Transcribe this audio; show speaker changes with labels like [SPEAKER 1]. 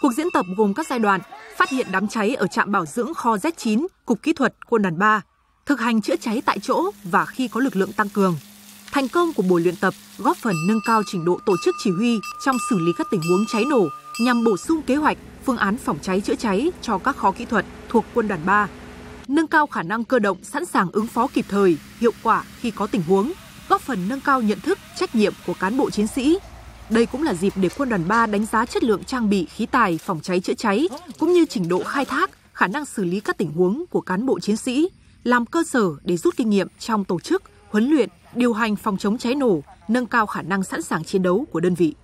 [SPEAKER 1] Cuộc diễn tập gồm các giai đoạn: phát hiện đám cháy ở trạm bảo dưỡng kho Z9, Cục Kỹ thuật Quân đoàn 3, thực hành chữa cháy tại chỗ và khi có lực lượng tăng cường. Thành công của buổi luyện tập góp phần nâng cao trình độ tổ chức chỉ huy trong xử lý các tình huống cháy nổ nhằm bổ sung kế hoạch, phương án phòng cháy chữa cháy cho các kho kỹ thuật thuộc Quân đoàn 3, nâng cao khả năng cơ động sẵn sàng ứng phó kịp thời, hiệu quả khi có tình huống, góp phần nâng cao nhận thức, trách nhiệm của cán bộ chiến sĩ. Đây cũng là dịp để Quân đoàn 3 đánh giá chất lượng trang bị khí tài phòng cháy chữa cháy cũng như trình độ khai thác, khả năng xử lý các tình huống của cán bộ chiến sĩ, làm cơ sở để rút kinh nghiệm trong tổ chức, huấn luyện, điều hành phòng chống cháy nổ, nâng cao khả năng sẵn sàng chiến đấu của đơn vị.